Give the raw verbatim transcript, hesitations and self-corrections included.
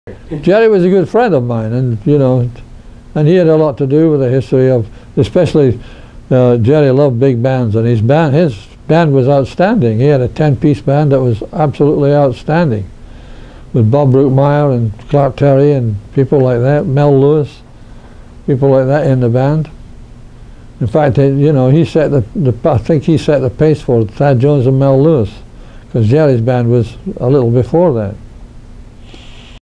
Gerry was a good friend of mine, and you know, and he had a lot to do with the history of, especially uh, Gerry loved big bands, and his band, his band was outstanding. He had a ten-piece band that was absolutely outstanding, with Bob Brookmeyer and Clark Terry and people like that, Mel Lewis, people like that in the band. In fact, they, you know, he set the, the, I think he set the pace for Thad Jones and Mel Lewis, because Gerry's band was a little before that.